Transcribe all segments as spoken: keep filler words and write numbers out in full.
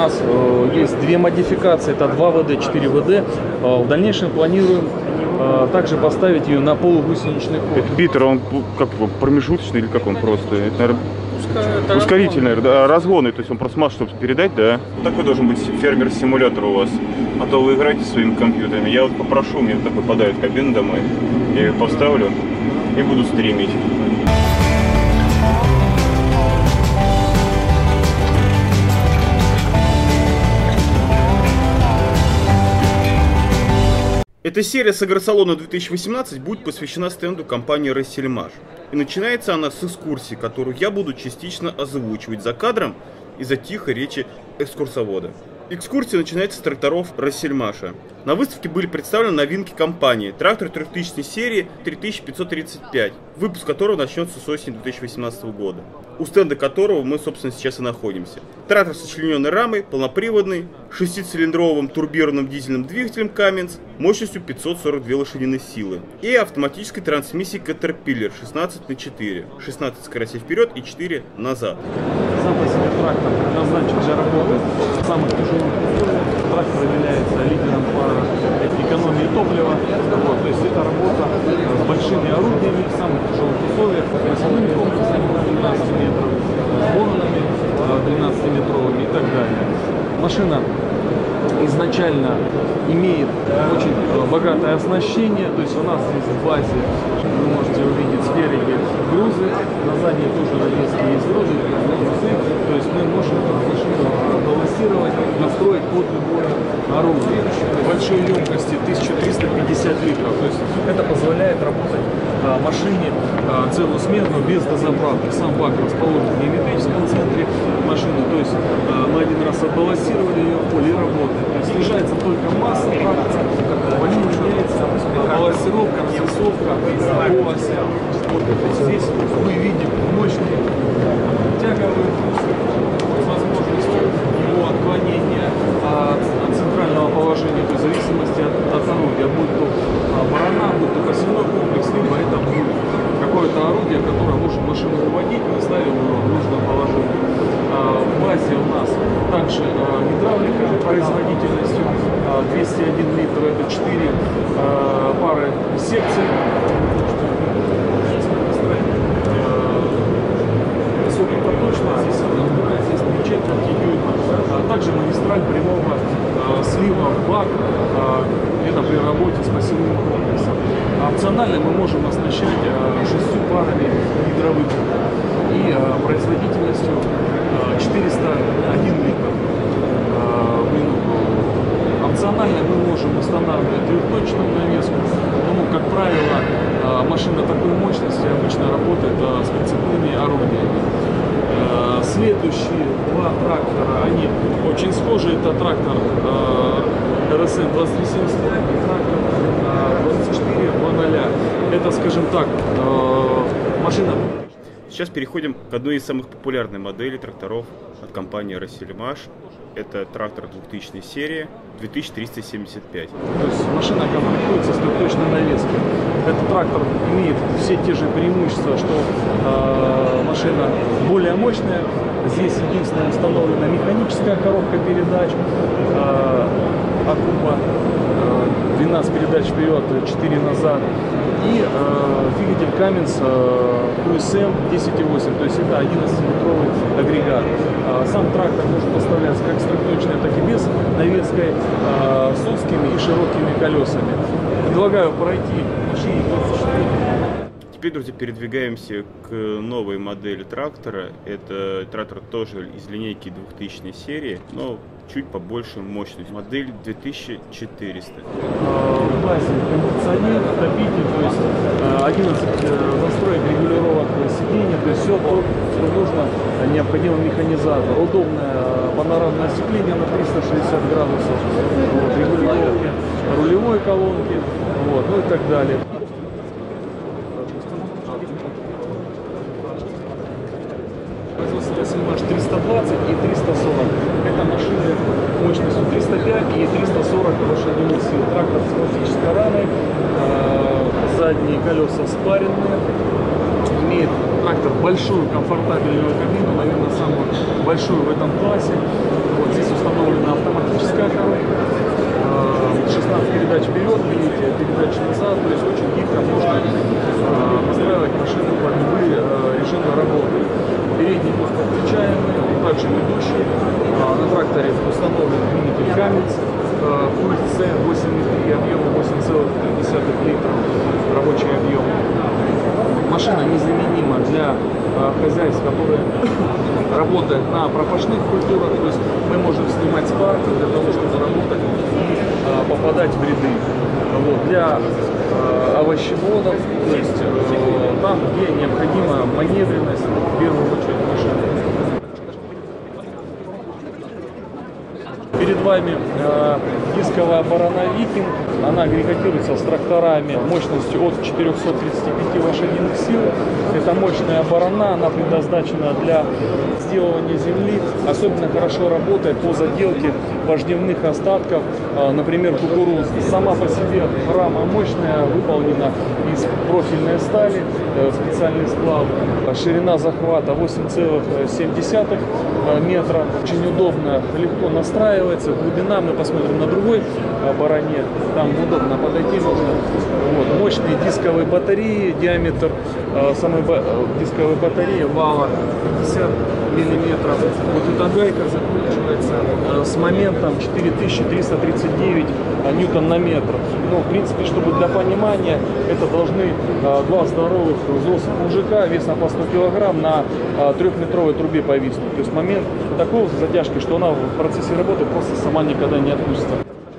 нас э, есть две модификации, это два вэ дэ, четыре вэ дэ. Э, в дальнейшем планируем э, также поставить ее на полугусеничный ход. Это битер, он как промежуточный или как он просто? Это, наверное, Это ускорительный, да, разгоны, то есть он просто массу, чтобы передать, да? Такой должен быть фермер-симулятор у вас. А то вы играете своими компьютерами. Я вот попрошу, мне такой подарит кабину домой. Я ее поставлю и буду стримить. Эта серия с Агросалона две тысячи восемнадцать будет посвящена стенду компании Россельмаш. И начинается она с экскурсии, которую я буду частично озвучивать за кадром из-за тихой речи экскурсовода. Экскурсия начинается с тракторов Россельмаша. На выставке были представлены новинки компании. Трактор трехтысячной серии три тысячи пятьсот тридцать пять, выпуск которого начнется с осени две тысячи восемнадцатого года, у стенда которого мы, собственно, сейчас и находимся. Трактор с сочлененной рамой, полноприводный, шестицилиндровым турбированным дизельным двигателем Cummins мощностью пятьсот сорок две лошадиных силы и автоматической трансмиссией Caterpillar шестнадцать на четыре, шестнадцать скоростей вперед и четыре назад. Сам по себе трактор предназначен для работы в самых тяжелых условиях. Трактор является лидером по экономии топлива. Вот, то есть это работа с большими орудиями в самых тяжелых условиях, с восьмыми комплексами на двенадцать метров, с бонанами двенадцатиметровыми и так далее. Машина изначально имеет очень богатое оснащение, то есть у нас здесь в базе вы можете увидеть спереди грузы, на задней тоже навески есть грузы, грузы, то есть мы можем машину балансировать, настроить под любое орудие. Большой емкости тысяча триста пятьдесят литров, то есть это позволяет работать а, машине а, целую смену без дозаправки. Сам бак расположен в геометрическом центре машины, то есть а, мы один раз отбалансировали ее в поле и работает. То есть снижается только масса трактора, по ней меняется балансировка, развесовка по осям. Вот здесь мы видим мощный тяговый груз с возможностью его отклонения от, от центрального положения, то есть в зависимости от, от орудия, будь то барана, будь то посевной комплекс, либо это будет какое-то орудие, которое может машину выводить, мы ставим его в нужное положение. В базе у нас также гидравлика производительностью двести один литр, это четыре пары секций. Высокопроточность, здесь разбирается, здесь три четверти дюйма. Также магистраль прямого слива в бак, это при работе с посевным комплексом. Опционально мы можем оснащать шестью парами гидровых и производительностью четыреста один литр в минуту. Опционально мы можем устанавливать трехточную навеску, потому как правило машина такой мощности обычно работает с прицепными орудиями. Следующие два трактора, они очень схожи. Это трактор эр эс эм двадцать три семьдесят пять и трактор двадцать четыре ноль. Это, скажем так, машина. Сейчас переходим к одной из самых популярных моделей тракторов от компании Россельмаш. Это трактор двухтысячной серии две тысячи триста семьдесят пять. То есть машина комплектуется с трехточной навеской. Этот трактор имеет все те же преимущества, что э, машина более мощная. Здесь единственное установлена механическая коробка передач, э, Акуба, э, двенадцать передач вперед, четыре назад. И э, двигатель Cummins э, ку эс эм десять и восемь, то есть это одиннадцатилитровый агрегат. Э, сам трактор может поставляться как с трехточной, так и без навеской, э, с узкими и широкими колесами. Предлагаю пройти машине двадцать четыре. Теперь, друзья, передвигаемся к новой модели трактора. Это трактор тоже из линейки двухтысячной серии, но чуть побольше мощность. Модель две тысячи четыреста. В базе кондиционер, отопитель, то есть одиннадцать настроек регулировок сидения, то есть все то, что нужно необходимо механизатору. Удобное панорамное осветление на триста шестьдесят градусов, вот, регулировки рулевой колонки, вот, ну и так далее. Россельмаш триста двадцать и триста сорок. Это машины мощностью триста пять и триста сорок лошадиных сил. Трактор с классической рамой, э, задние колеса спаренные. Имеет трактор большую комфортабельную кабину, наверное, самую большую в этом классе. Вот здесь установлена автоматическая коробка, шестнадцать передач вперед, видите, передач назад, то есть очень гибко можно настраивать машину под любые режимы работы. Передний мост подключаемый, также ведущий. На тракторе установлен двигатель Cummins, пульт С восемь и три, объемом восемь целых три десятых литров, рабочий объем. Машина незаменима для хозяйств, которые работают на пропашных культурах, то есть мы можем снимать с парка для того, чтобы работать и а, попадать в ряды. Вот, для а, овощеводов, то есть а, там, где необходима маневренность, в первую очередь машины. Перед вами э, дисковая барана Викинг. Она агрегатируется с тракторами мощностью от четырёхсот тридцати пяти лошадиных сил. Это мощная барана, она предназначена для сделывания земли. Особенно хорошо работает по заделке пожнивных остатков, э, например, кукурузы. Сама по себе рама мощная, выполнена из профильной стали, э, специальный сплав. Ширина захвата восемь целых семь десятых метра. Очень удобно, легко настраивается. Глубина, мы посмотрим на другой баране, там удобно подойти можно. Вот. Мощные дисковые батареи, диаметр э, самой ба дисковой батареи вала пятьдесят миллиметров. Вот эта гайка закручивается э, с моментом четыре тысячи триста тридцать девять ньютон на метр. Ну, в принципе, чтобы для понимания, это должны э, два здоровых взрослых мужика весом по сто килограмм на э, трехметровой трубе повиснуть. То есть момент такого задержки, что она в процессе работы просто сама никогда не отпустится.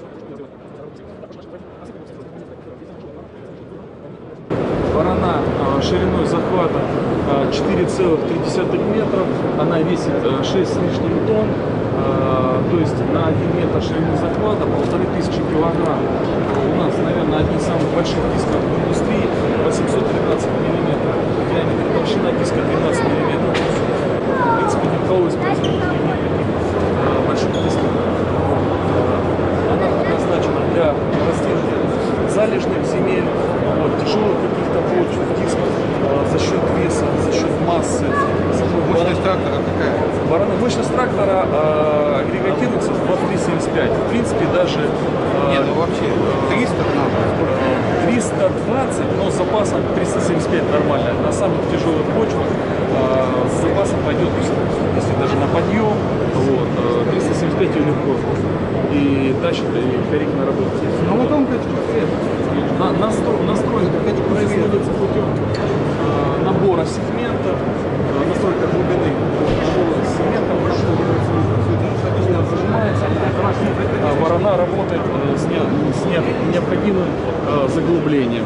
Барана э, шириной захвата э, четыре целых три десятых метра, она весит э, шесть с лишним тонн, э, то есть на один метр ширины захвата полторы тысячи килограмм. У нас, наверное, одни из самых больших дисков в индустрии, восемьсот тринадцать миллиметров, диаметр, толщина диска двенадцать миллиметров. В принципе, ни у кого из производителей нет таких э, больших дисков. Она предназначена для растения залежных земель, вот, тяжелых каких-то почв, дисков, э, за счет веса, за счет массы. Мощность трактора какая? Барана, мощность трактора э, агрегатируется в двадцать три семьдесят пять. В принципе, даже... Э, Нет, ну вообще триста надо. триста двадцать, но с запасом триста семьдесят пять нормально. На самых тяжелых почвах э, с запасом пойдет, если даже на подъем, вот, э, триста семьдесят пять ее легко. И тащит, и корректно работает. Ну вот он хочет. На, настрой, настройка производится путем э, набора сегментов, э, настройка глубины набора сегментов, зажимается, а барана работает э, с, не, с не, необходимым э, заглублением.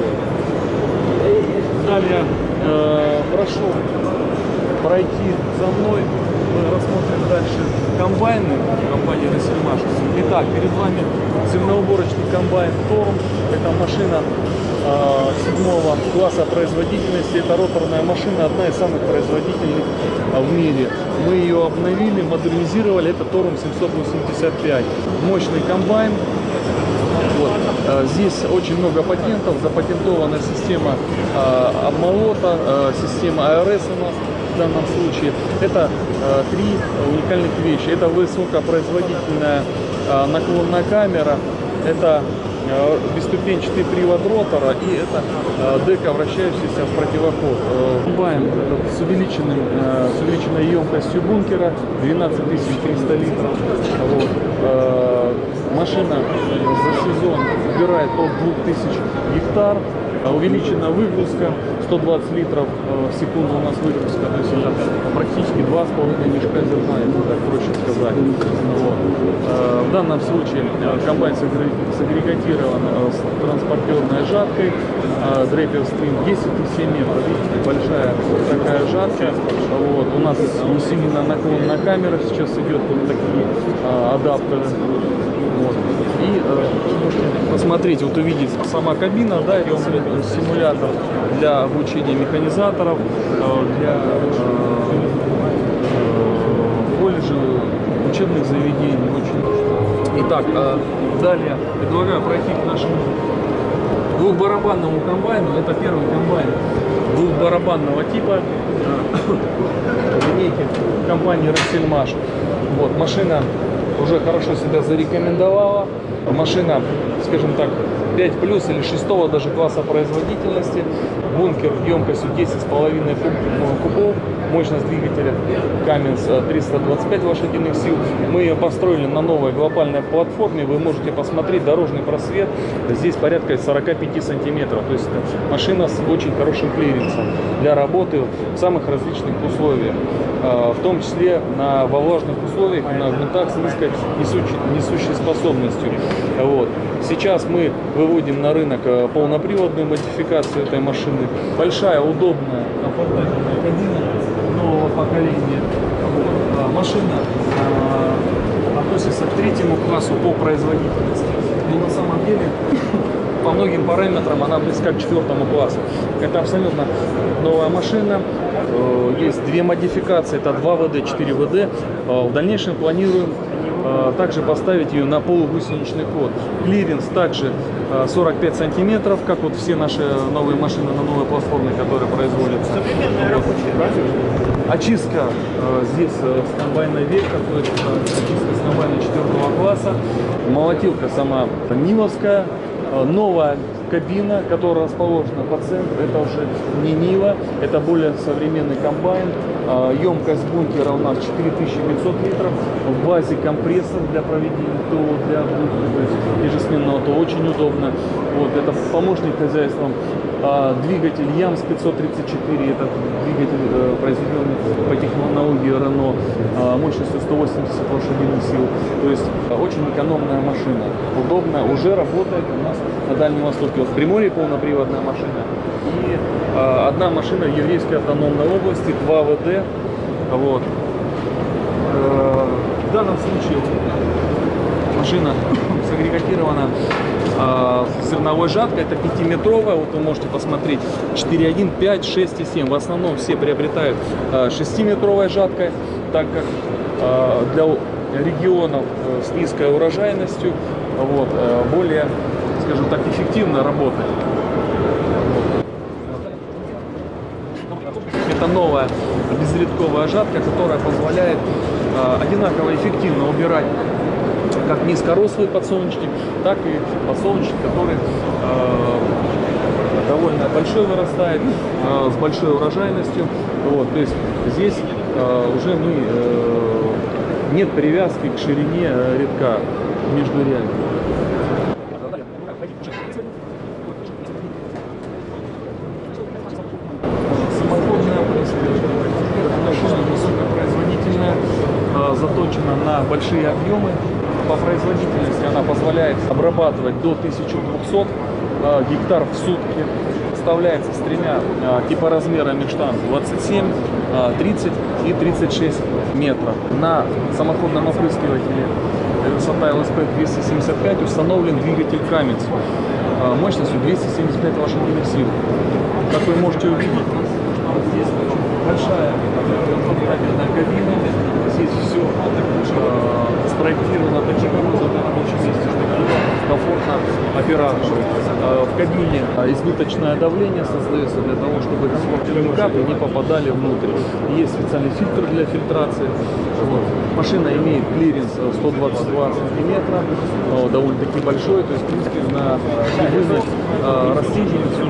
Далее э, прошу пройти за мной. Мы рассмотрим дальше комбайны компании Россельмаш. Итак, перед вами зерноуборочный комбайн Торм. Это машина э, седьмого класса производительности. Это роторная машина, одна из самых производительных э, в мире. Мы ее обновили, модернизировали. Это Торм семьсот восемьдесят пять. Мощный комбайн. Вот. Э, здесь очень много патентов. Запатентована система э, обмолота, э, система эй эр эс у нас. В данном случае это э, три уникальных вещи. Это высокопроизводительная э, наклонная камера, это э, бесступенчатый привод ротора и это э, дека, вращающаяся в противоход. Э, комбайн с, увеличенным, э, с увеличенной емкостью бункера двенадцать тысяч триста литров. Вот. Э, машина за сезон убирает от двух тысяч гектар. Увеличена выгрузка, сто двадцать литров в секунду у нас выгрузка, то есть это практически два с половиной мешка зерна, если так проще сказать. Вот. В данном случае комбайн сагрегатирован с транспортерной жаткой, дрейпер стрим десять и семь метров, видите, большая такая жатка. Вот. У нас усилена наклонная камера, сейчас идет вот такие адаптеры. Вот. И э, посмотреть, вот увидеть сама кабина, да, это симулятор для обучения механизаторов, э, для э, колледжей, учебных заведений. Очень. Итак, э, далее предлагаю пройти к нашему двухбарабанному комбайну. Это первый комбайн двухбарабанного типа линейки компании Россельмаш. Вот, машина уже хорошо себя зарекомендовала. Машина, скажем так, пять плюс или шестого даже класса производительности. Бункер емкостью десять с половиной кубов. Мощность двигателя Cummins триста двадцать пять лошадиных сил. Мы ее построили на новой глобальной платформе. Вы можете посмотреть дорожный просвет. Здесь порядка сорока пяти сантиметров. То есть машина с очень хорошим клиренсом для работы в самых различных условиях. В том числе на, во влажных условиях, на грунтах с низкой несущей, несущей способностью. Вот. Сейчас мы выводим на рынок полноприводную модификацию этой машины. Большая, удобная, комфортабельная кабина нового поколения. Вот. Машина а, относится к третьему классу по производительности. Но на самом деле по многим параметрам она близка к четвертому классу. Это абсолютно новая машина. Есть две модификации, это два вэ дэ, четыре вэ дэ. В дальнейшем планируем также поставить ее на полугусеничный ход. Клиренс также сорок пять сантиметров, как вот все наши новые машины на новой платформе, которые производятся. Очистка здесь с комбайна Века, то есть очистка с комбайна четвертого класса. Молотилка сама Нивовская. Новая кабина, которая расположена по центру, это уже не Нива, это более современный комбайн. Емкость бункера у нас четыре тысячи пятьсот литров. В базе компрессор для проведения ТО, для бункера, то есть ежесменного ТО, очень удобно. Вот, это помощник хозяйствам. Двигатель Ямс пятьсот тридцать четыре, это двигатель, произведенный по технологии Рено, мощностью сто восемьдесят лошадиных сил. То есть очень экономная машина, удобная, уже работает у нас на Дальнем Востоке. Вот в Приморье полноприводная машина и одна машина в Еврейской автономной области, два вэ дэ. Вот. В данном случае машина сагрегатирована с зерновой жаткой, это пятиметровая, вот вы можете посмотреть, четыре один, пять, шесть и семь. В основном все приобретают шестиметровой жаткой, так как для регионов с низкой урожайностью вот, более, скажем так, эффективно работать. Это новая безрядковая жатка, которая позволяет одинаково эффективно убирать как низкорослый подсолнечник, так и подсолнечник, который э, довольно большой вырастает, э, с большой урожайностью. Вот, то есть здесь э, уже мы, э, нет привязки к ширине э, рядка между рядами. Самоходная машина высокопроизводительная, э, заточена на большие объемы. По производительности она позволяет обрабатывать до тысячи двухсот э, гектар в сутки. Вставляется с тремя э, типоразмерами штанг двадцать семь, э, тридцать и тридцать шесть метров. На самоходном опрыскивателе высота эл эс пэ двести семьдесят пять установлен двигатель Cummins э, мощностью двести семьдесят пять лошадиных сил. Как вы можете увидеть, здесь большая комфортабельная кабина. Здесь все э, спроектировано таким образом на рабочем месте, чтобы было комфортно оператору. Э, в кабине избыточное давление создается для того, чтобы капли не попадали внутрь. Есть специальный фильтр для фильтрации. Вот. Машина имеет клиренс сто двадцать два сантиметра, э, довольно-таки большой, то есть в принципе на прибыльность э, растительность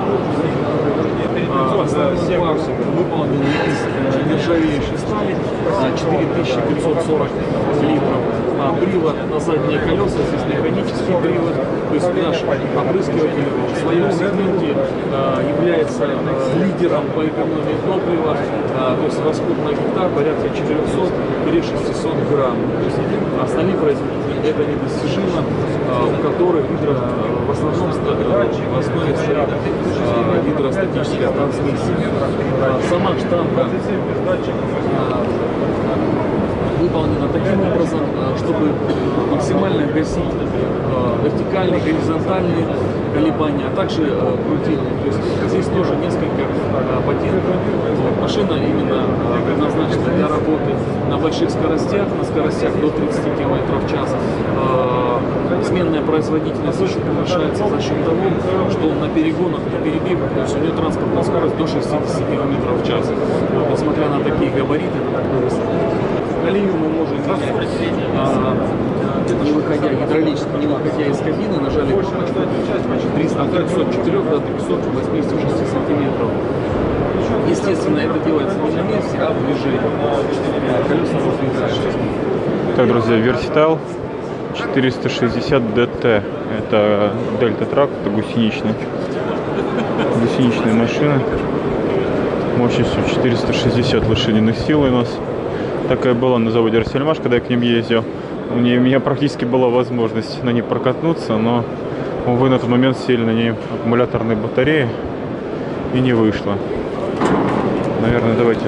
выполнены из нержавеющей стали, четыре тысячи пятьсот сорок литров. А привод на задние колеса, здесь механический привод, то есть наш опрыскиватель в своем сегменте является лидером по экономии топлива, то есть расход на гектар порядка четырёхсот шестисот грамм. То есть остальные производители это недостижимо, у которых гидро, в основном в основе стоит гидростатическая трансмиссия. Сама штанга выполнена таким образом, чтобы максимально гасить вертикальные, горизонтальные колебания, а также крутильные. То есть здесь тоже несколько патентов. Машина именно предназначена для работы на больших скоростях, на скоростях до тридцати километров в час. Сменная производительность очень повышается за счет того, что на перегонах, на перебегах, то есть у нее транспортная скорость до шестидесяти километров в час. Вот, несмотря на такие габариты, это такой высокий. Колею мы можем менять, а, не выходя гидравлически, не выходя из кабины, нажали кнопочку триста от трёхсот четырёх до трёхсот восьмидесяти шести сантиметров. Естественно, это делается не на месте, а в движении. Колеса раздвигаются. Так, друзья, Versatile четыреста шестьдесят ди ти. Это Delta Track, это гусеничная. Гусеничная машина. Мощностью четыреста шестьдесят лошадиных сил у нас. Такая была на заводе Россельмаш, когда я к ним ездил. У нее, у меня практически была возможность на ней прокатнуться, но, увы, на тот момент сели на ней аккумуляторные батареи и не вышло. Наверное, давайте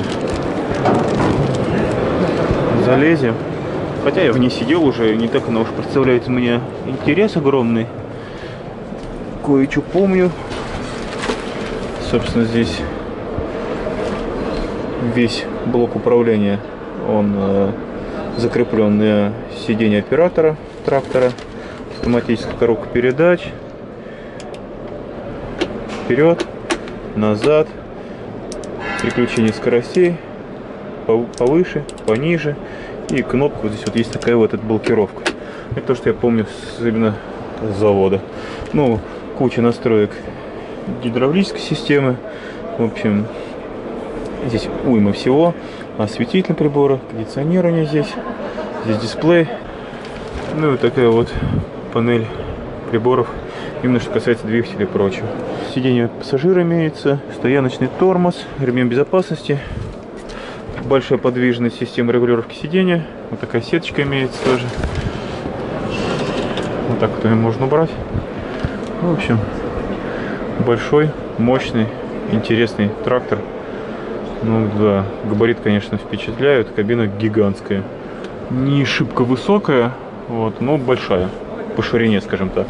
залезем. Хотя я в ней сидел уже, не так она уж представляет мне интерес огромный. Кое-что помню. Собственно, здесь весь блок управления, он э, закреплен на сиденье оператора трактора. Автоматическая коробка передач. Вперед, назад. Переключение скоростей. Повыше, пониже. И кнопка, вот здесь вот есть такая вот эта блокировка. Это то, что я помню с, именно с завода. Ну, куча настроек гидравлической системы. В общем, здесь уйма всего. Осветительные приборы, кондиционирование здесь. Здесь дисплей. Ну и вот такая вот панель приборов, именно что касается двигателя и прочего. Сиденье пассажира имеется, стояночный тормоз, ремень безопасности. Большая подвижная система регулировки сидения. Вот такая сеточка имеется тоже. Вот так вот ее можно убрать. В общем, большой, мощный, интересный трактор. Ну да, габарит, конечно, впечатляют. Кабина гигантская. Не шибко высокая, вот, но большая. По ширине, скажем так.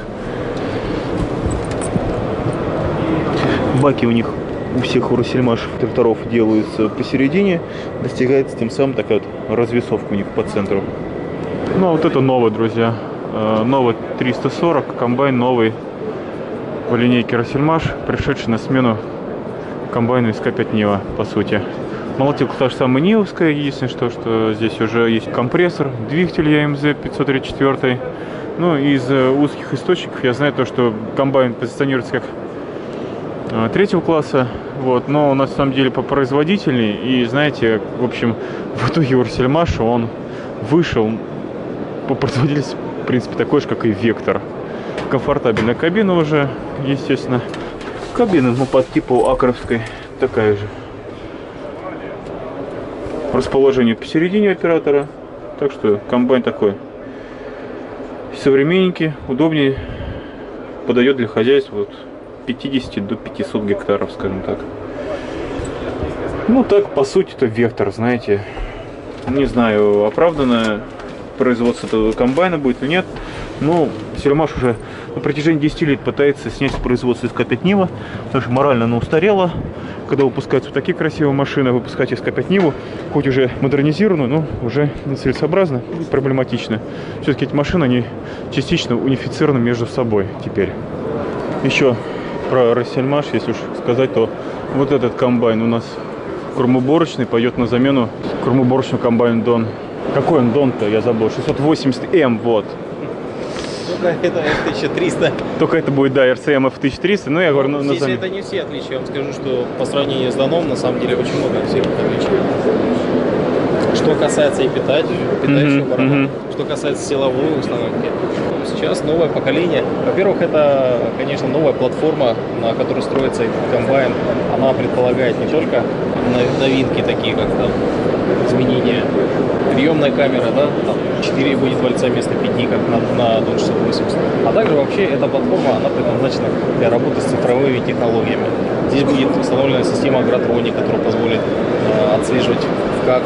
Баки у них у всех у Россельмаш тракторов делаются посередине, достигается тем самым такая вот развесовка у них по центру. Ну а вот это новый, друзья, новый триста сорок, комбайн новый по линейке Россельмаш, пришедший на смену комбайну эс ка пять Нива, по сути. Молотилка та же самая Нивовская, единственное, что, что здесь уже есть компрессор, двигатель е эм зет пятьсот тридцать четыре. Ну, из узких источников я знаю то, что комбайн позиционируется как третьего класса, вот, но он на самом деле попроизводительней, и знаете, в общем, в итоге у Россельмаша он вышел по производительности, в принципе, такой же, как и Вектор. Комфортабельная кабина уже, естественно. Кабина, ну, по типу акровской, такая же. Расположение посередине оператора, так что комбайн такой современненький, удобнее, подойдет для хозяйства вот пятидесяти до пятисот гектаров, скажем так. Ну так, по сути, это Вектор, знаете. Не знаю, оправданно производство этого комбайна будет или нет. Но Россельмаш уже на протяжении десяти лет пытается снять с производства эс ка пять Нива, потому что морально она устарела. Когда выпускаются вот такие красивые машины, выпускать эс ка пять Ниву, хоть уже модернизированную, но уже нецелесообразно и проблематично. Все-таки эти машины, они частично унифицированы между собой теперь. Еще про Россельмаш, если уж сказать, то вот этот комбайн у нас кормоуборочный, пойдет на замену кормоуборочному комбайну Дон. Какой он Дон-то, я забыл, шестьсот восемьдесят эм, вот. Только это эф тысяча триста. Только это будет, да, эр си эм эф тысяча триста, ну я говорю, на, Здесь на замену. это не все отличия, я вам скажу, что по сравнению с Доном, на самом деле, очень много всех отличий. Что касается и питания, питающего Mm-hmm. барабана, Mm-hmm. что касается силовой установки. Сейчас новое поколение. Во-первых, это, конечно, новая платформа, на которой строится этот комбайн. Она предполагает не только новинки, такие как там изменения приемная камера, да, там четыре будет вальца вместо пяти, как на, на Дон шестьсот восемьдесят. А также вообще эта платформа, она предназначена для работы с цифровыми технологиями. Здесь будет установлена система агротроник, которая позволит э, отслеживать, как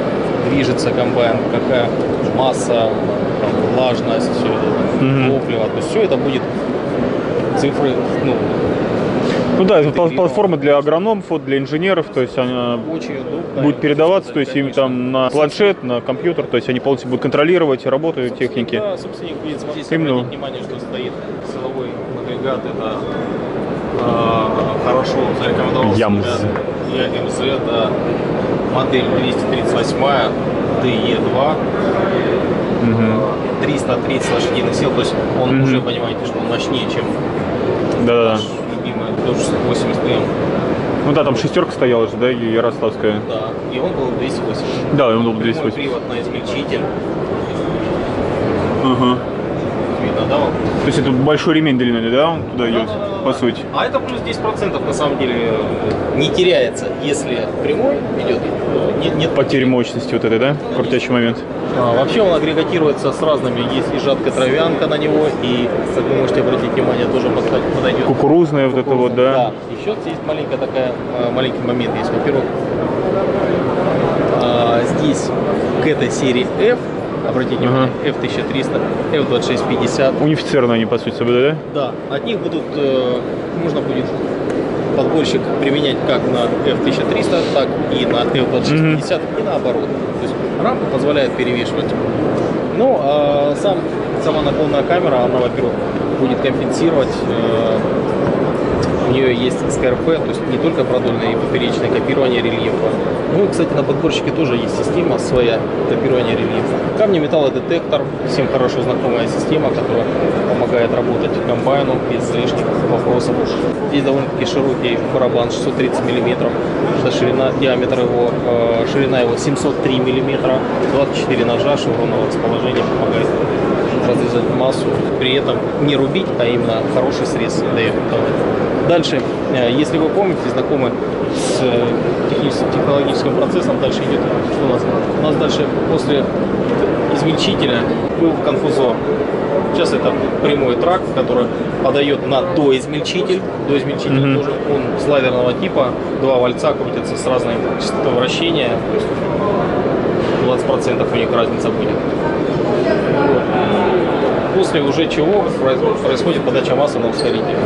движется комбайн, какая масса, там, влажность, Мгм. топливо. То есть все это будет цифры, ну, Ну да, это пла- интегрировано. платформа для агрономов, вот, для инженеров, то есть она Очень удобно. будет И, передаваться, то есть им конечно, там на планшет, на компьютер, то есть они полностью будут контролировать работу техники. Да, собственник будет смотреть. Здесь Именно. обратите внимание, что стоит силовой агрегат. Это а, хорошо зарекомендовал Ямз. себя Ямз, это модель двести тридцать восемь ди и два. Мгм. триста тридцать лошадиных сил, то есть он Мгм. уже, понимаете, что он мощнее, чем Да-да-да. наш любимый восемьдесят эм. Ну да, там шестерка стояла же, да, и Ярославская. Да, и он был двести восемьдесят. Да, он был Прямой двести восемьдесят. привод на измельчитель. Ага. Видно, да? вот? То есть это большой ремень длинный, да, он туда идет, Да-да-да-да. по сути. А это плюс десять процентов на самом деле э, не теряется, если прямой идет. э, Нет, нет Потери мощности вот этой, да, крутящий момент. А, вообще он агрегатируется с разными. Есть и жидкая травянка на него, и, как вы можете обратить внимание, тоже подходит- подойдет. Кукурузная вот это вот, да. Да. Еще здесь маленькая такая, э, маленький момент есть. Во-первых, а, здесь к этой серии F, обратите внимание, эф тысяча триста, эф двадцать шесть пятьдесят, Унифицированные они, по сути, соблюдают, да? да, от них будут, э, можно будет подборщик применять как на эф тысяча триста, так и на эф двадцать шесть пятьдесят, и наоборот. То есть рамка позволяет перевешивать. Ну, а сам, сама наклонная камера, она, во-первых, будет компенсировать. э, У нее есть эс ка эр пэ, то есть не только продольное и поперечное копирование рельефа. Ну и, кстати, на подборщике тоже есть система своя копирования рельефа. Камни металлодетектор, всем хорошо знакомая система, которая помогает работать комбайну без лишних вопросов. Здесь довольно-таки широкий барабан, шестьсот тридцать миллиметров, это ширина, диаметр его, э, ширина его семьсот три миллиметра, двадцать четыре ножа шевронного расположения помогает разрезать массу, при этом не рубить, а именно хороший срез дает. Дальше, э, если вы помните, знакомы с э, техническим, технологическим процессом, дальше идет, что у нас? У нас дальше после измельчителя был конфузор. Сейчас это прямой тракт, который подает на доизмельчитель. Доизмельчитель Мгм. тоже он слайдерного типа, два вальца крутятся с разной частотой вращения, то есть двадцать процентов у них разница будет. Вот. После уже чего произ- происходит подача массы на ускоритель.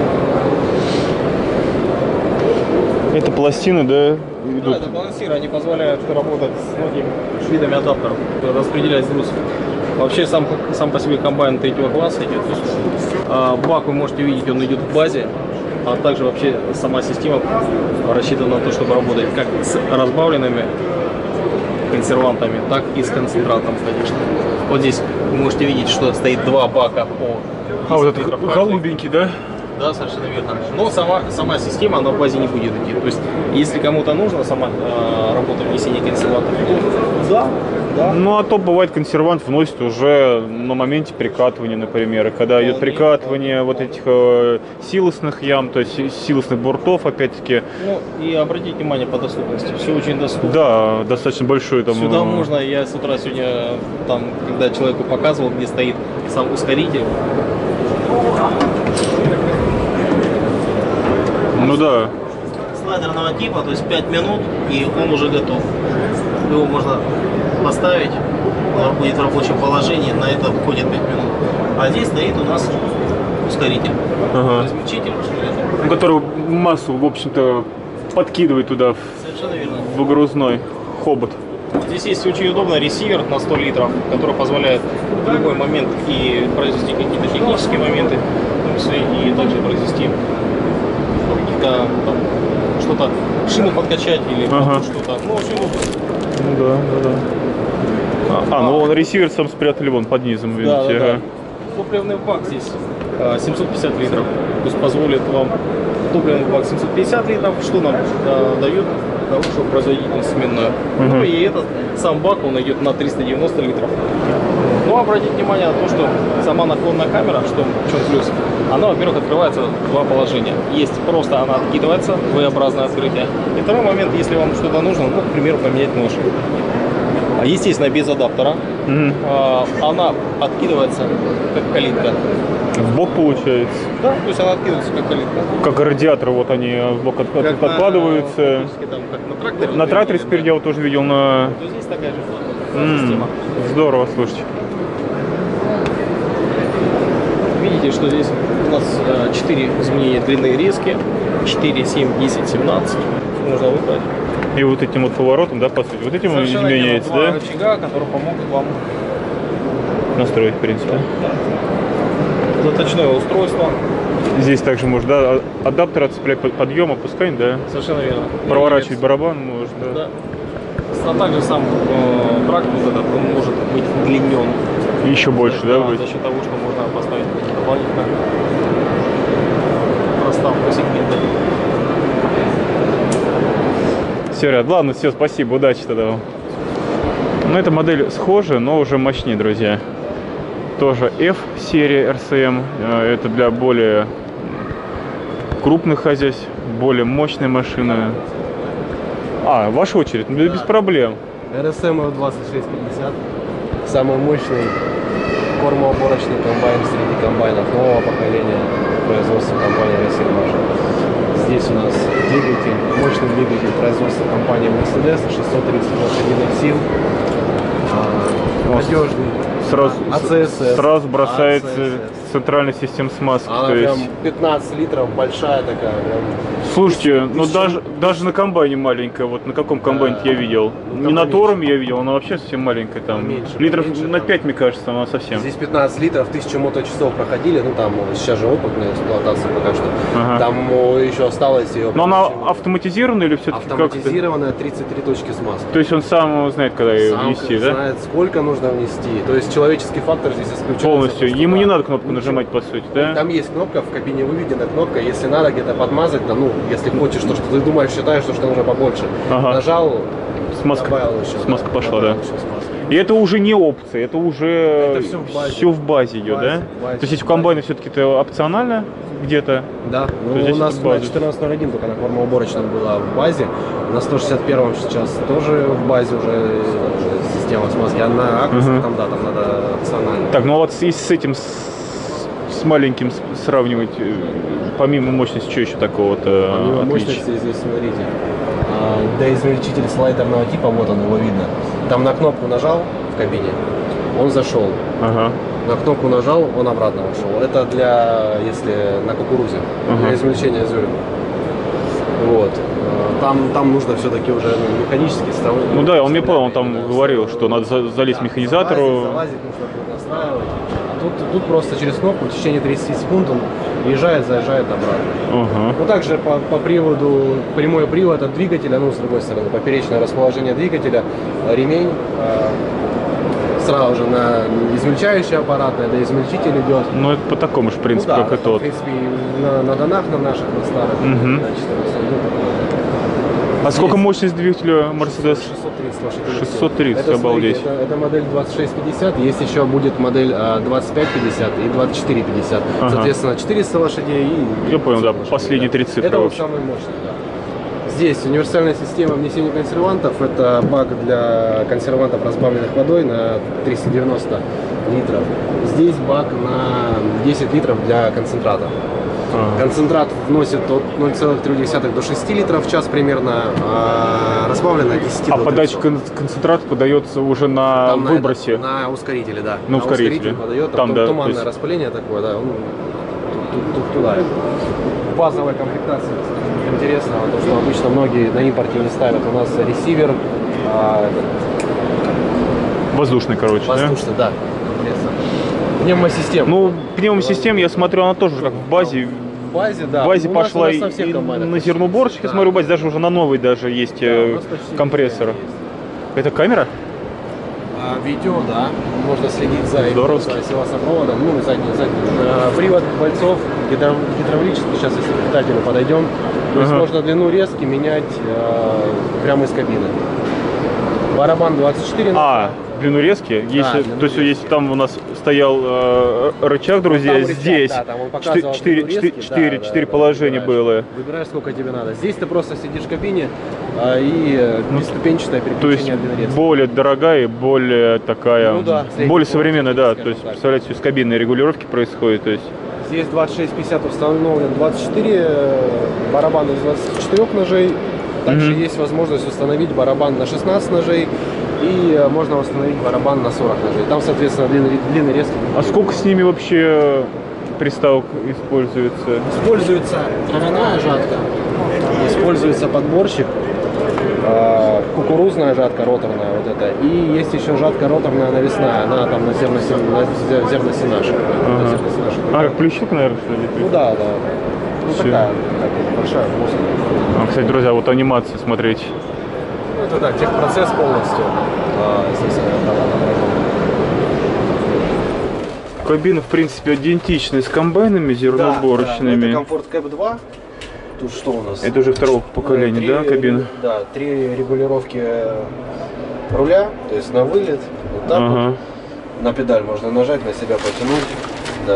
Это пластины, да, Да, идут. это балансиры, они позволяют работать с многими видами адаптеров, распределять груз. Вообще сам, сам по себе комбайн третьего класса идет. То есть, а, бак вы можете видеть, он идет в базе, а также вообще сама система рассчитана на то, чтобы работать как с разбавленными консервантами, так и с концентратом, конечно. Вот здесь вы можете видеть, что стоит два бака по А вот десять это литров каждый. голубенький, да? Да, совершенно верно. Но сама, сама система, она в базе не будет идти. То есть, если кому-то нужна сама э, работа внесения консервантов, то да, да. Ну, а то бывает консервант вносит уже на моменте прикатывания, например. И когда идет прикатывание вот этих э, силосных ям, то есть си- силосных буртов, опять-таки, Ну, и обратите внимание по доступности. Все очень доступно. да, достаточно большой там. Сюда э, можно, я с утра сегодня, там, когда человеку показывал, где стоит сам ускоритель, Ну да. слайдерного типа, то есть пять минут, и он уже готов. Его можно поставить, он будет в рабочем положении, на это уходит пять минут. А здесь стоит у нас ускоритель. Ага. Измельчитель. Ну, который массу, в общем-то, подкидывает туда, в, Совершенно верно. в выгрузной хобот. Здесь есть очень удобный ресивер на сто литров, который позволяет в любой момент и произвести какие-то технические моменты, в том числе и также произвести какие-то там, что-то, шину подкачать или Ага. что-то. Ну, очень удобно. Ну да, да, да. А, а, ну он ресивер сам спрятали вон под низом, видите. Да, да, да. ага. Топливный бак здесь а, семьсот пятьдесят литров. То есть позволит вам топливный бак семьсот пятьдесят литров, что нам а, дает хорошую производительность сменную. Мгм. Ну и этот сам бак, он идет на триста девяносто литров. Ну, обратите внимание на то, что сама наклонная камера, что в чем плюс, она, во-первых, открывается в два положения. Есть просто она откидывается, V-образное открытие. И второй момент, если вам что-то нужно, ну, к примеру, поменять нож. А, естественно, без адаптера. Мгм. А, она откидывается как калитка. В бок получается. Да, то есть она откидывается как калитка. Как радиаторы, вот они в бок от- от- Как на- откладываются. практически там, как на тракторе. На тракторе да. спереди я вот тоже видел на... То здесь такая же М, система. Здорово, слушайте. Видите, что здесь у нас четыре изменения длины резки. четыре, семь, десять, семнадцать. Можно выбрать. И вот этим вот поворотом, да, по сути, вот этим он Совершенно верно. изменяется, Два да? рычага, которые помогут вам Настроить, в принципе. заточное устройство. Здесь также можно, да, а- адаптер отцеплять под подъем, опускать, да? Совершенно верно. Проворачивать барабан можно, да. Да. А также сам э, тракт вот этот, он может быть удлинен. И еще больше, да, быть? За счет того, что можно поставить дополнительно проставку сегмента. Все, ребят, ладно, все, спасибо, удачи тогда вам. Ну, эта модель схожа, но уже мощнее, друзья. Тоже F-серия эр си эм. Э, Это для более крупных хозяйств, более мощная машина. А, ваша очередь, ну, без проблем. эр эс эм двадцать шесть пятьдесят. Самый мощный кормоуборочный комбайн среди комбайнов нового поколения производства компании «Россельмаш». Здесь у нас двигатель, мощный двигатель производства компании Mercedes, шестьсот тридцать лошадиных сил. А, Надежный. Сразу, А си эс эс. сразу бросается А си эс эс. центральная система смазки. Она то прям есть... пятнадцать литров, большая такая. Прям. Слушайте, ну Тысяча- даже, даже на комбайне маленькая, вот на каком комбайне я видел. ну, Не на там Тором я видел, она вообще совсем маленькая там. Поменьше, Литров поменьше на там. пять, мне кажется, она совсем. Здесь пятнадцать литров, тысячу моточасов проходили, ну там сейчас же опытная эксплуатация пока что. Ага. Там о, еще осталось ее. Но она автоматизированная или все-таки как-то? Автоматизированная, тридцать три точки смазки. То есть он сам знает, когда ее Сам внести, да? знает, сколько нужно внести. То есть человеческий фактор здесь исключается. Полностью. просто, Ему да. не надо кнопку Ничего. нажимать, по сути, да? Там есть кнопка, в кабине выведена кнопка, если надо где-то подмазать, да, ну, если хочешь, то, что ты думаешь, считаешь, что, что нужно побольше. Ага. Нажал, Смазка, добавил еще. смазка да, пошла, да. добавил еще смазки. И это уже не опция, это уже Это всё в базе. всё в базе идет, В базе, да? в базе, То есть если в в комбайне все-таки это опционально где-то? Да, То ну, здесь у нас это база. на четырнадцать ноль один только на кормоуборочном была в базе, на сто шестьдесят первом сейчас тоже в базе уже э, система смазки, а на Акусах Мгм. там, да, там надо опционально. Так, ну вот если с этим, с, с маленьким с- сравнивать, э, помимо мощности, что еще такого-то Помимо отличия? мощности здесь, смотрите, а, да, измельчитель слайдерного типа, вот он, его видно. Там на кнопку нажал в кабине, он зашел. Ага. На кнопку нажал, он обратно вошел. Это для, если на кукурузе, Ага. для измельчения зерен. Вот. А, Там, там нужно все-таки уже ну, механически вставлять. Ну да, он мне понял, он вставлять, там именно говорил, вставлять. что надо за- залезть Да, механизатору. Залазить, залазить нужно будет настраивать. А тут, тут просто через кнопку в течение тридцати секунд он въезжает, заезжает обратно. Ага. Ну также по, по приводу, прямой привод от двигателя, ну с другой стороны, поперечное расположение двигателя, ремень э, сразу же на измельчающий аппарат, это измельчитель идет. Ну это по такому же принципу, Ну да, как и там, тот. в принципе, и на, на донах на наших, на старых, Мгм. на четырнадцатом, ну, А сколько есть. мощность двигателя Mercedes? шестьсот тридцать лошадиных сил. шестьсот тридцать, это, обалдеть. смотрите, Это, это модель двадцать шесть пятьдесят, есть еще будет модель а, двадцать пять пятьдесят и двадцать четыре пятьдесят. Ага. Соответственно, четыреста лошадей и... Я понял, да, лошадей, последние три цифры Это вот вообще. самый мощный, да. Здесь универсальная система внесения консервантов. Это бак для консервантов, разбавленных водой на триста девяносто литров. Здесь бак на десять литров для концентрата. Ага. Концентрат вносит от ноль целых три десятых до шести литров в час примерно, а разбавлено от десяти А до подача трёхсот. кон- концентрата подается уже на Там на выбросе. этот, На, ускорителе, да. На ускорителе. ускоритель подает, Там, там, да, туманное то есть- распыление такое, да. Он тут, тут- туда. Базовая комплектация интересного, то, что обычно многие на импорте не ставят. У нас ресивер, а, этот, Воздушный, короче, да? воздушный, да. Пневмосистема. Ну, пневмосистем, я смотрю, она тоже как в базе. в базе, да. В базе Ну, у нас- пошла у нас и, на всех и комбайнах на почти. зерноуборочке, Да. смотрю, в базе даже уже на новой даже есть Да, э, у нас почти компрессор. везде есть. Это камера? А, видео, да, можно следить за Здоровски. за силосопроводом, ну и задний, задний. А, привод бойцов гидро- гидравлический, сейчас если к питателю подойдем, то есть Ага. можно длину резки менять а, прямо из кабины. Барабан двадцать четыре на А, блинорезки. Если, блинорезки. то есть, если там у нас стоял э, рычаг, друзья, Ну, там рычаг, здесь да, там он показывал четыре блинорезки, да, да, да, положения выбираешь. было. Выбираешь, сколько тебе надо. Здесь ты просто сидишь в кабине а, и бесступенчатое То есть переключение блинорезки. более дорогая и более такая, Ну да, более средний современная, да. скажем То есть, так. представляете, с кабинной регулировки происходит. То есть, Здесь двадцать шесть пятьдесят установлен двадцать четыре, барабан из двадцати четырёх ножей. Также Мгм. есть возможность установить барабан на шестнадцать ножей и э, можно установить барабан на сорок ножей. Там, соответственно, длинный, длинный резкий. а сколько с ними вообще приставок используется? Используется травяная жатка, используется подборщик, э, кукурузная жатка роторная вот эта, и есть еще жатка роторная навесная, она там на зерносенаж. На зерносенаж. Ага. На зерносенаж. А, как плющилка, наверное, что ли? Ну да, да. Ну Всё. такая, как большая плоская. А, кстати, друзья, вот анимация смотреть. Ну, это да, техпроцесс полностью. А, здесь отображен. Кабина, в принципе, идентичная с комбайнами зерноуборочными. Это комфорт кэп два. Тут что у нас? Это уже второго поколения, Три- да, кабина? Да, три регулировки руля, то есть на вылет, вот так Ага. вот. На педаль можно нажать, на себя потянуть. Да.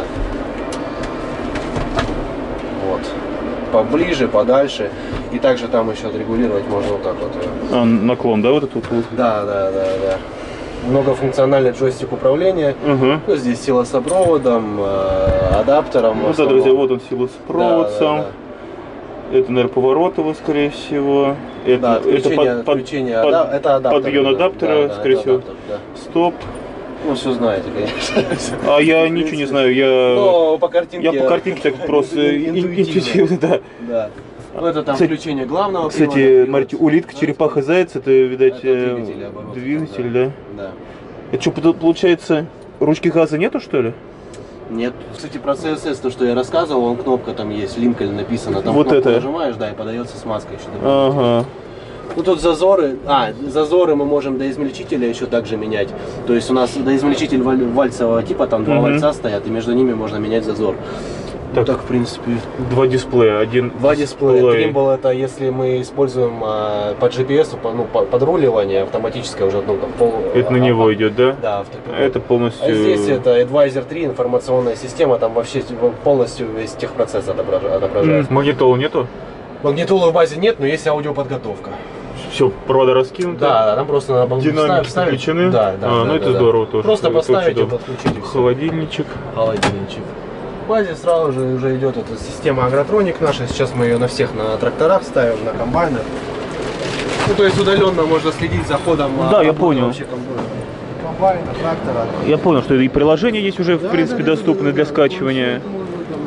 Вот. Поближе, подальше. И также там еще отрегулировать можно вот так вот. А, наклон, да, вот этот вот? Да, да, да, да. Многофункциональный джойстик управления. Ага. Ну, здесь силосопроводом, э, адаптером. в Ну да, основном. друзья, вот он силосопровод Да, да, сам. да. Это, наверное, поворотово, скорее всего. Это, Да, это отключение, под- под- отключение под- ада- это адаптер. подъем да, адаптера, да, скорее это всего. адаптер, да. Стоп. Ну, все знаете, конечно. А я ничего не знаю, я, Но по картинке... я по картинке так просто ин- интуитивно, да. Да. Ну, это там Кстати- включение главного Кстати, привода, смотрите, привод. улитка, черепаха, заяц, это, видать, Это э, двигатель оборотов, двигатель, да. Да. Это что, пот- получается, ручки газа нету, что ли? Нет. Кстати, про си эс эс, то, что я рассказывал, он кнопка там есть, Линкольн написано, там Вот кнопку это. нажимаешь, да, и подается смазка еще. добавляется. Ага. Ну тут зазоры, а, зазоры мы можем до измельчителя еще также менять. То есть у нас доизмельчитель валь- вальцевого типа, там два Мгм. вальца стоят, и между ними можно менять зазор. Так. Так, в принципе. Два дисплея, один Два дисплея. дисплей. Тримбл это если мы используем а, по джи пи эс, по, ну, по- подруливание автоматическое уже, ну, там, пол, Это на а, него а, идет, да? Да, автопилот. Это полностью... А здесь это Advisor три, информационная система, там вообще полностью весь техпроцесс отображ- отображается. М, Магнитолы нету? Магнитолы в базе нет, но есть аудиоподготовка. Все, провода раскинуты. Да, да, там просто надо Динамики вставить- подключены. Да, да. А, да, ну да, это да. здорово тоже. Просто Это поставить и очень подключить. и всё. Холодильничек. Холодильничек. В базе сразу же уже идет эта система Агротроник наша. Сейчас мы ее на всех на тракторах ставим, на комбайнах. Ну, то есть удаленно можно следить за ходом. Да, а, я работы понял. вообще комбайна. Комбайна, трактора. Я понял, что и приложения есть уже, в Да, принципе, да, да, доступны да, для да, скачивания. можно,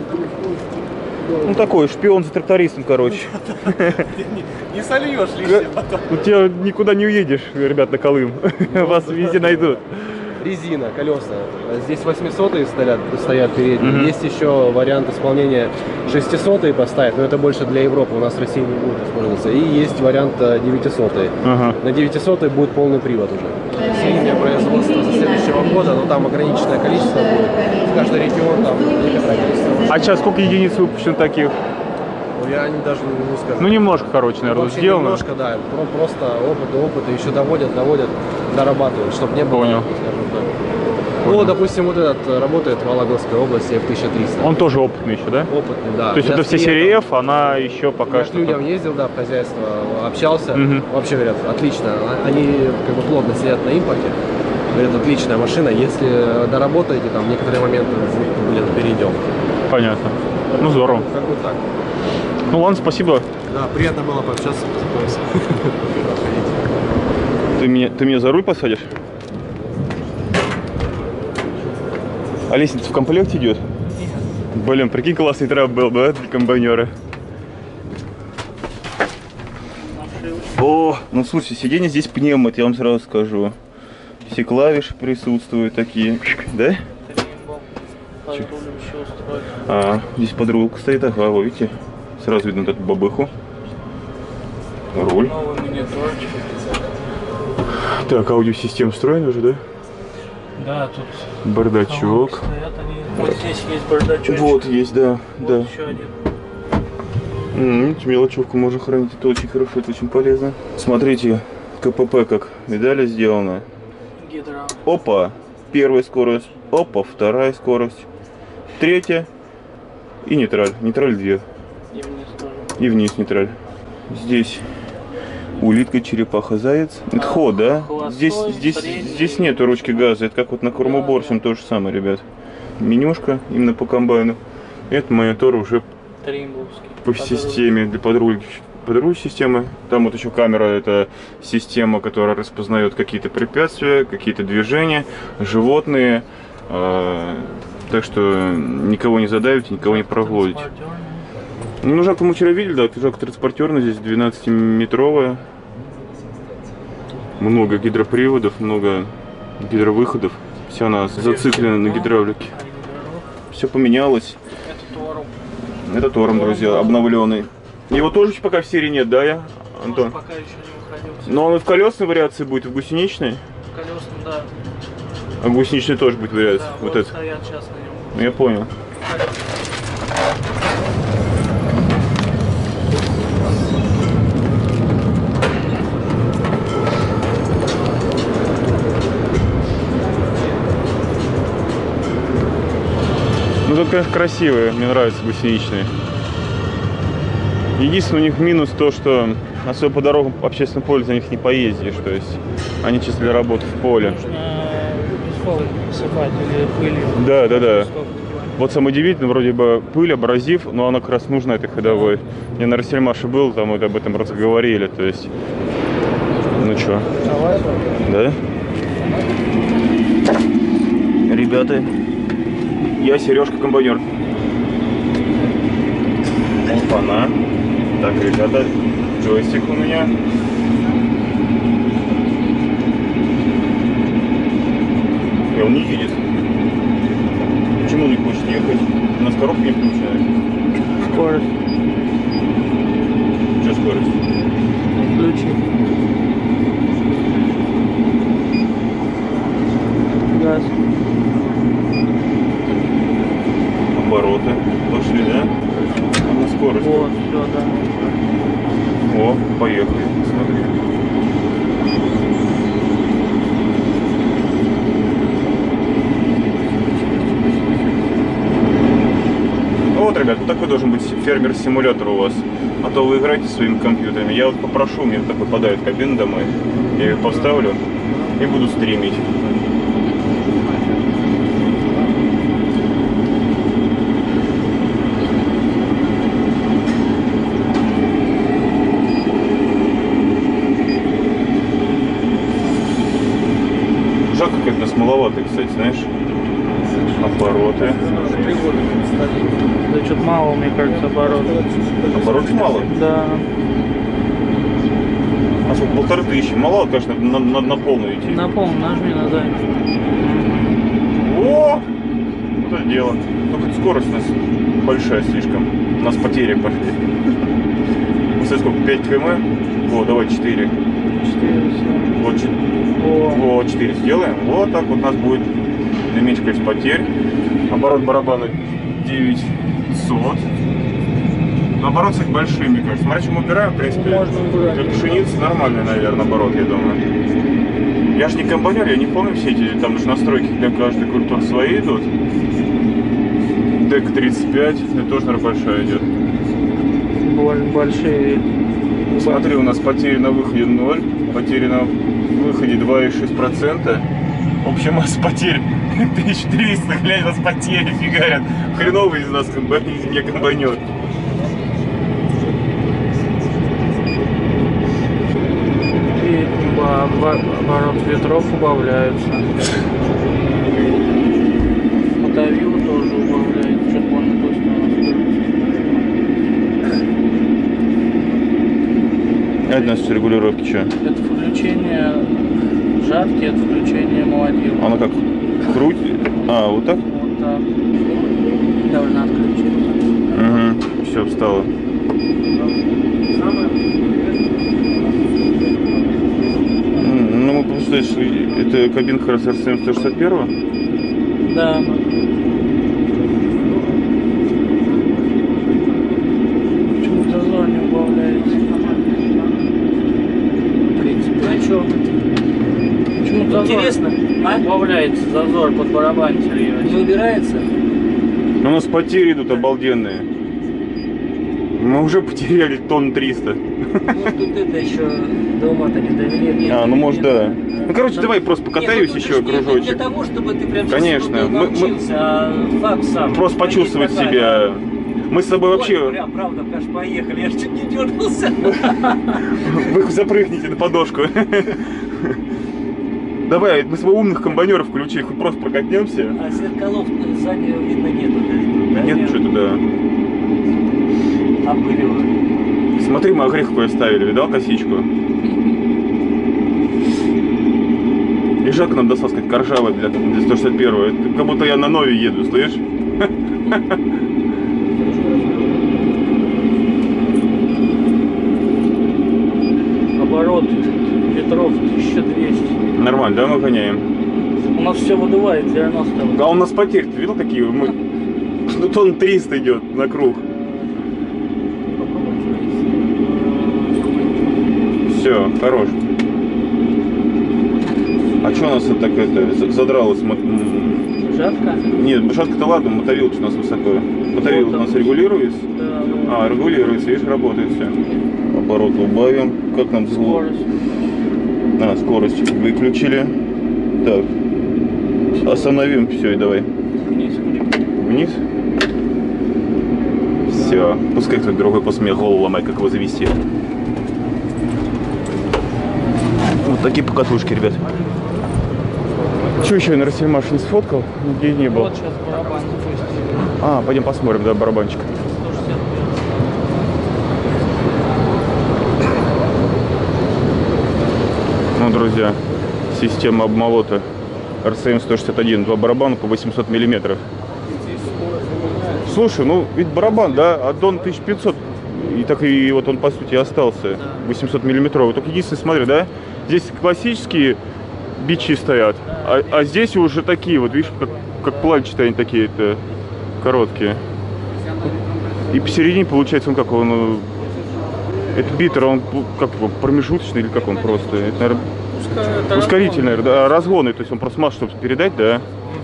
там, Ну такой, шпион за трактористом, короче. Не сольешь лишнего. У тебя никуда не уедешь, ребят, на Колым. Вас везде найдут. Резина, колеса. Здесь восьмисотые стоят, стоят передние. Мгм. Есть еще вариант исполнения шестисотые поставить, но это больше для Европы, у нас в России не будет использоваться. И есть вариант э, девятисотые. Ага. На девятисотые будет полный привод уже. Серийное производство со следующего года, но там ограниченное количество будет. В каждый регион там некоторое количество. А сейчас сколько единиц выпущено таких? Ну, я не, даже не скажу. Ну немножко, короче, наверное, Вообще сделано. немножко, да. Про- Просто опыт и опыт, и еще доводят, доводят, дорабатывают, чтобы не было, Понял. скажем так. Ну, допустим, вот этот э, работает в Вологодской области эф тысяча триста. Он тоже опытный еще, да? Опытный, да. То есть Я это с вся клиентом- серия F, она еще пока Я что... к людям ездил, да, в хозяйство, общался. Мгм. Вообще говорят, отлично. Они как бы плотно сидят на импорте. Говорят, отличная машина. Если доработаете, там некоторые моменты, блин, перейдем. Понятно. Ну здорово. Как бы так. Ну ладно, спасибо. Да, приятно было пообщаться, познакомиться. Ты меня, ты меня за руль посадишь? А лестница в комплекте идет? Нет. Блин, прикинь, классный трап был, да, для комбайнера. О, ну слушай, сиденье здесь пневмат, я вам сразу скажу. Все клавиши присутствуют такие, да? Чё? А, здесь подрулка стоит, ага, вы видите? Сразу видно эту бабыху. Руль. Так, аудиосистема встроена уже, да? Да, тут Бардачок. стоят они. Вот здесь есть бардачок. Вот есть, да, Вот да. еще один. М, Мелочевку можно хранить, это очень хорошо, это очень полезно. Смотрите, ка пэ пэ как, видали, сделано. Гидро. Опа, первая скорость. Опа, вторая скорость. Третья. И нейтраль. Нейтраль две. И вниз тоже. И вниз нейтраль. Здесь улитка, черепаха, заяц. Это А, ход, да? холостой, Здесь, здесь, средний. здесь нету ручки газа. Это как вот на кормоуборочном то же самое, ребят. Менюшка именно по комбайну. Это монитор уже Тримбловский. по системе для подрулки. Подруль системы. Там вот еще камера, это система, которая распознает какие-то препятствия, какие-то движения, животные. Э, так что никого не задавите, никого не проглотите. Ну, лужаку мы вчера видели, да, лужака транспортерная, здесь двенадцатиметровая. Много гидроприводов, много гидровыходов. Все она зациклена на гидравлике. Все поменялось. Это Торум. Это Торум, друзья, обновленный. Его тоже пока в серии нет, да, я, Антон? Он пока еще не выходил. Но он и в колесной вариации будет, и в гусеничной. Колесным, да. А гусеничной тоже будет вариация. Да, вот вот это. стоят сейчас на нем. Ну, я понял. Ну, тут, конечно, красивые, мне нравятся гусеничные. Единственное, у них минус то, что особо по дорогам общественного пользования на них не поездишь. То есть они чисто для работы в поле. Нужно бесфол посыпать или пылью. Да, да, да. Сколько? Вот самое удивительное, вроде бы пыль, абразив, но она как раз нужна этой ходовой. Я на Россельмаше был, там вот об этом разговаривали, то есть... Ну чё? Давай. Да? Ребята, я Сережка комбайнер. Опа-на. Так, ребята, джойстик у меня. И он не едет. Почему он не хочет ехать? У нас коробка не включает. Скорость. Что скорость? Включи. Газ. Обороты пошли, да? А на скорость. Вот, все, да. О, поехали, смотри. Ну вот, ребят, вот такой должен быть фермер-симулятор у вас. А то вы играете своими компьютерами. Я вот попрошу, мне так выпадает кабина домой. Я ее поставлю и буду стримить. Жак какой-то нас маловатый, кстати, знаешь. Обороты. Да что-то мало, мне кажется, оборот. Оборотов мало? Да. А сколько? Полторы тысячи. Мало, конечно, на, на, на полную идти. На пол нажми на задний. О! Вот это дело. Только скорость у нас большая слишком. У нас потери пошли. Смотри, сколько? пять километров? О, давай четыре. четыре, все. Вот, четыре. О. О, четыре сделаем. Вот так вот у нас будет меньше количество потерь. Оборот барабана девятьсот. Но оборот, кстати, большие, мне кажется. Смотри, что мы убираем, в принципе. Можно убрать. Для пшеницы нормальный, наверное, оборот, я думаю. Я же не комбайнер, я не помню все эти, там же настройки для каждой культуры свои идут. ДЭК тридцать пять, это тоже, наверное, большая идет. Боль- Большие. Смотри, у нас потери на выходе ноль, потери на выходе два и шесть десятых процента. Общая масса потерь тысяча триста, глянь, у нас потери фигарят. Хреновый из нас комбайнер, не комбайнер. И ба- ба- оборот ветров убавляются. Мотовью тоже убавляется. Что-то больно быстро у нас А это у нас регулировки что? Это включение жатки, это включение молодила. Она как крутит? А, вот так? Вот так. Должна отключиться. Угу, все, встало. М, Ну, мы просто, это кабинка как раз эр си эм сто шестьдесят один? Да. Почему-то зон не убавляется. В принципе, а что? Почему-то Интересно, а? Добавляется зазор под барабан, Сергей. Не убирается? У нас потери идут обалденные. Мы уже потеряли тонн триста. Может, тут это еще дома-то не довели. А, ну может, да. Ну, короче, Да. давай просто покатаюсь Нет, ну, еще это не кружочек. для того, чтобы ты прям Конечно, сейчас мы- мы- научился, а факт сам. Просто Есть почувствовать такая, себя. Мы с тобой Ой, вообще... прям, правда, конечно, поехали, я ж чуть не дернулся. Вы запрыгните на подножку. Давай, мы своих умных комбайнеров включи, хоть просто прокатнемся. А зеркалов сзади видно нету. Да? Нет, что-то да. Обыриваю. Смотри, мы огрех какой оставили, видал косичку? И жалко нам досталось, сказать, коржавая для, для сто шестьдесят первого. Это как будто я на Нове еду, слышишь? Оборот ветров тысяча двести. Нормально, да, мы гоняем? У нас все выдувает девяносто. А у нас потерь, ты видел какие? Мы... Ну тонн триста идет на круг. Все, хорош. А что у нас это так это задралось? Жатка? Нет, жатка-то ладно, мотовилка у нас высоко. Мотовилка у нас регулируется. Да, А, регулируется, видишь, работает все. Оборот убавим. Как нам зло? скорость. А, скорость выключили. Так. Остановим все и давай. Вниз. Вниз. Все. Пускай кто-то другой после меня голову ломает, как его завести. Вот такие покатушки, ребят. Че еще я на Россельмаш не сфоткал? Нигде не был. Вот сейчас барабан запустили. А, пойдем посмотрим, да, барабанчик. сто шестьдесят. Ну, друзья, система обмолота эр си эм сто шестьдесят один, два барабана по восемьсот миллиметров. Слушай, ну ведь барабан, да, аддон тысяча пятьсот, и так и вот он по сути остался восемьсот миллиметровый. Только единственное, смотри, да, здесь классические бичи стоят, а, а здесь уже такие, вот видишь, как, как планчатые они такие-то короткие. И посередине получается он как он, э, это битер, он как его, промежуточный или как он просто, это, наверное, Это ускорительный, наверное, да, разгонный, то есть он просто масло, чтобы передать, да.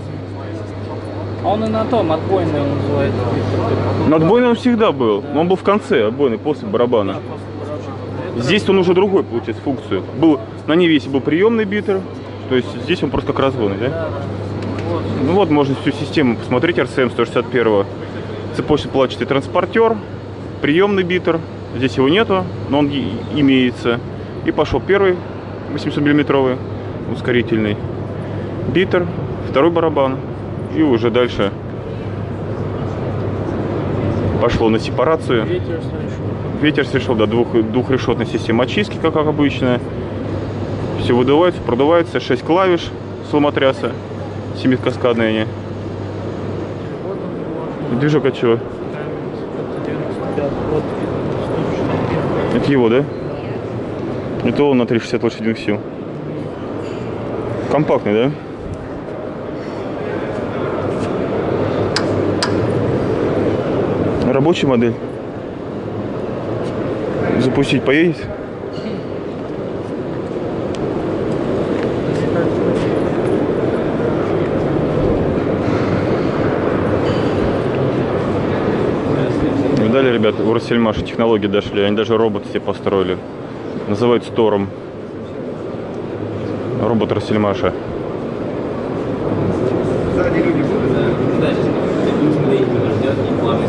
А он и на том отбойный он называется. Но отбойный он всегда был, но он был в конце, отбойный, после барабана. Здесь он уже другой, получается, функцию. Был, на Ниве если был приемный битер, то есть здесь он просто как разгонный, да? Вот. Ну вот, можно всю систему посмотреть, эр си эм сто шестьдесят один. Цепочно-плачатый транспортер, приемный битер, здесь его нету, но он имеется. И пошел первый восемьсот миллиметровый ускорительный битер, второй барабан, и уже дальше пошло на сепарацию. Ветер совершил. Ветер совершил, да, двух, двухрешетная система очистки, как обычно. Все выдувается, продувается, шесть клавиш сломотряса, семикаскадные они. Движок от чего? Это его, да? Это он на триста шестьдесят лошадиных сил. Компактный, да? Рабочая модель. Запустить поедет? Видали, ребят, у Россельмаша технологии дошли, они даже робот себе построили. Называется Тором. Робот Россельмаша. Сзади люди будут?